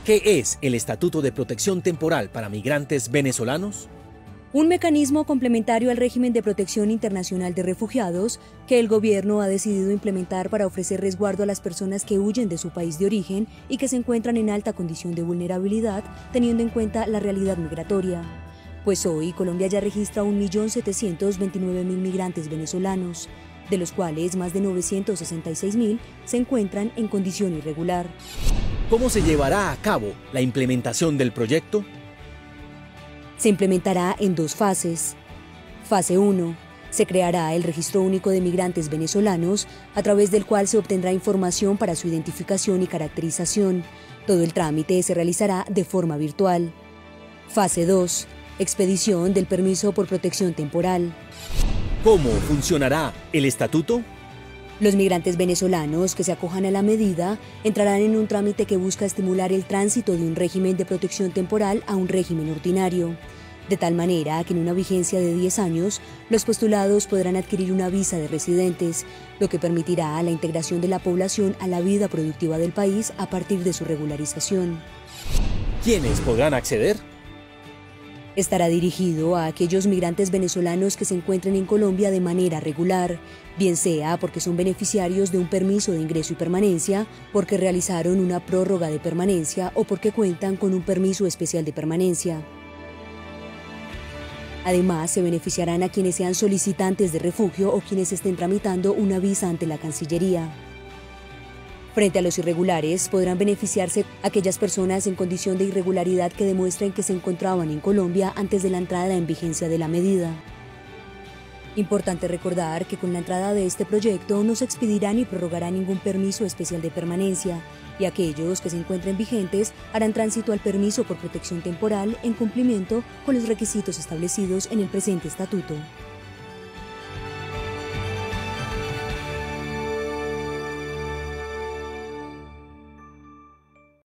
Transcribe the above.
¿Qué es el Estatuto de Protección Temporal para Migrantes Venezolanos? Un mecanismo complementario al régimen de protección internacional de refugiados que el gobierno ha decidido implementar para ofrecer resguardo a las personas que huyen de su país de origen y que se encuentran en alta condición de vulnerabilidad, teniendo en cuenta la realidad migratoria. Pues hoy Colombia ya registra 1.729.000 migrantes venezolanos, de los cuales más de 966.000 se encuentran en condición irregular. ¿Cómo se llevará a cabo la implementación del proyecto? Se implementará en dos fases. Fase 1. Se creará el Registro Único de Migrantes Venezolanos, a través del cual se obtendrá información para su identificación y caracterización. Todo el trámite se realizará de forma virtual. Fase 2. Expedición del permiso por protección temporal. ¿Cómo funcionará el estatuto? Los migrantes venezolanos que se acojan a la medida entrarán en un trámite que busca estimular el tránsito de un régimen de protección temporal a un régimen ordinario, de tal manera que en una vigencia de 10 años, los postulados podrán adquirir una visa de residentes, lo que permitirá la integración de la población a la vida productiva del país a partir de su regularización. ¿Quiénes podrán acceder? Estará dirigido a aquellos migrantes venezolanos que se encuentren en Colombia de manera regular, bien sea porque son beneficiarios de un permiso de ingreso y permanencia, porque realizaron una prórroga de permanencia o porque cuentan con un permiso especial de permanencia. Además, se beneficiarán a quienes sean solicitantes de refugio o quienes estén tramitando una visa ante la Cancillería. Frente a los irregulares, podrán beneficiarse aquellas personas en condición de irregularidad que demuestren que se encontraban en Colombia antes de la entrada en vigencia de la medida. Importante recordar que con la entrada de este proyecto no se expedirá ni prorrogará ningún permiso especial de permanencia, y aquellos que se encuentren vigentes harán tránsito al permiso por protección temporal en cumplimiento con los requisitos establecidos en el presente estatuto.